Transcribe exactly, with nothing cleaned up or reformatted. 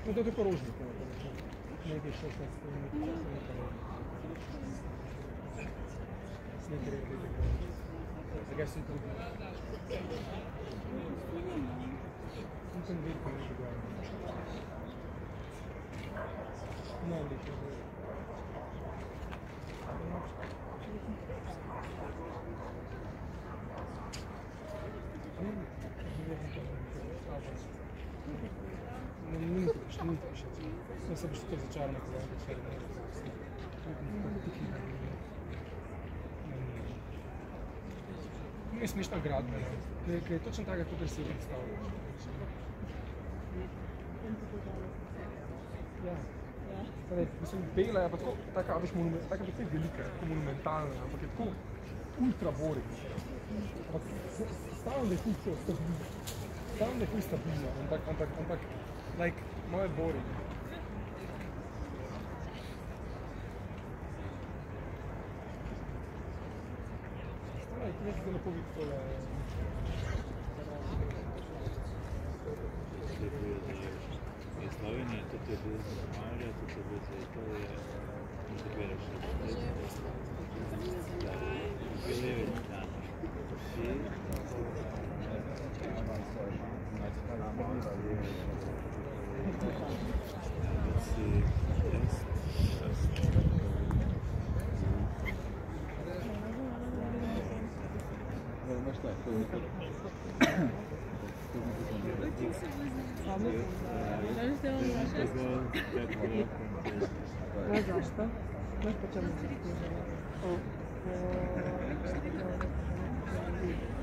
No to je porožnik. Nekaj šestnajst nekaj. Nekaj nekaj. Zakaj si tudi? Nisem veliko nekaj gledal. No, nekaj. Ne, ni mi piše, ni mi piše. Jaz sem to začarno povedal, če ne. Ni smešna gradba, ne. Je točno taka, kot si jo predstavljaš. Ja. Mislim, bela je pa tako, taka, veš, taka pa tako velika, tako monumentalna, ampak je tako ultra boring. Stavim, da je tako stabilno. Stavim, da je tako stabilno, ampak, ampak, ampak, like, moje boring. Stavim, da je nekaj lepo videti tole. Je Slovenija, tudi je bil za Romarja, tudi je bil za Italije, in tako je še da Belevi dan. No zašto? Znaš po čemu? O, o...